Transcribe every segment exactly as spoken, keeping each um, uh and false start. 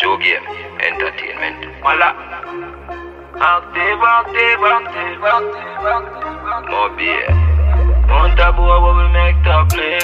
Show game, entertainment. Voila. Active, active, active, active, active. More beer. On the board what we make the play.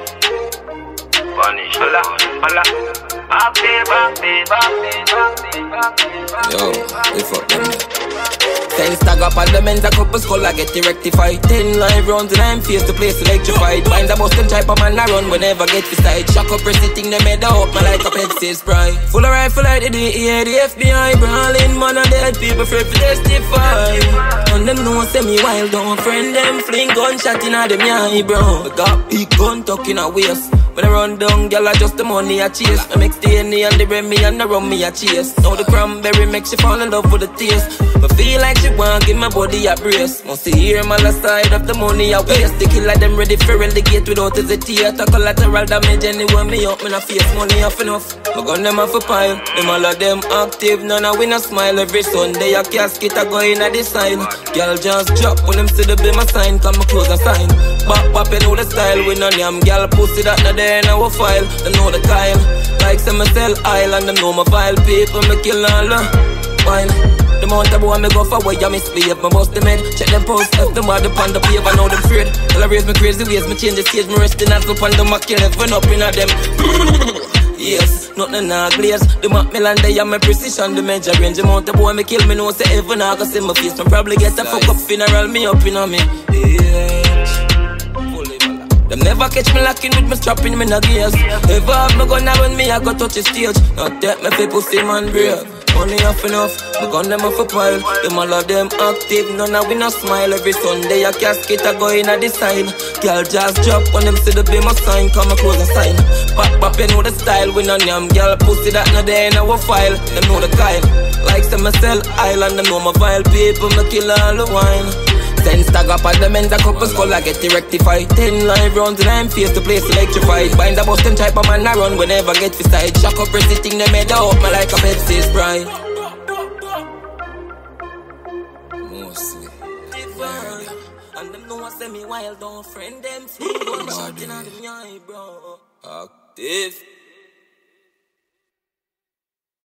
Punish. Voila, voila. Active, active, active, active, active. Yo, we fuck them. Ten stagger parliament, a couple skull I get the rectify. Ten live rounds and I'm face the place electrified. Mind the bust them type of man I run whenever get the side. Shock up sitting them head up, my like a Pepsi Sprite. Full of rifle like the D E A, the F B I. Brawling man and dead people afraid to testify. And them know say me wild, don't friend them. Fling gunshot in a them eye, bro. We got big gun tuck in a waist. When I run down, girl, I just the money I chase. I mix the Henny and the Remy and the rum me I chase. Now the cranberry makes she fall in love with the taste. But feel like she want give my body a brace. Must see hear him on the side of the money I waste. The killer them ready for relegate without hesitate. A collateral damage anywhere me up, me no face money off enough. My gun them off a pile, them all of them active. None of we no smile every Sunday. A casket a go in a the sign. Girl just drop when them see the be my sign. Come my clothes and sign. Back pop you know the style. We no name girl pussy that not there in our file. They know the Kyle. Like some me sell aisle and them know my vile people. Me kill all the wine. The amount of boy me go for way I misbehave. Me bust them head. Check them post up. Them hard upon the pave. I know them afraid. Till I raise me crazy ways. Me change the stage. Me resting as up on them. I kill heaven up in a them. Yes, nothing nah glaze. The map me land there, my precision. The major range amount of boy me kill me know say heaven I go see my face. Me probably get a fuck up funeral me up in on me. Yeah. Them never catch me lacking with me strapping me no gears. Never have me gun when me I go touch the stage. Not that me people see man brave. Money off enough, me gun them off a pile. Them all of them active, none of we no smile. Every Sunday a casket a go in a the side. Girl just drop when them see the be my sign. Come a close and sign. Pop pop you know the style. We no name girl pussy that no there in our file. Them know the Kyle. Like some me sell island. Them know my vile people. Me kill all the wine. Ten stagger parliament, a couple skull I get the rectify. Ten live rounds and I'm face the place electrified. Bind the bus them type of man I run whenever get the side. Shock up sitting them head up, my like a Pepsi Sprite. Mostly and them know I say me wild, don't friend them. Fling gunshot in a them eye, bro. Active.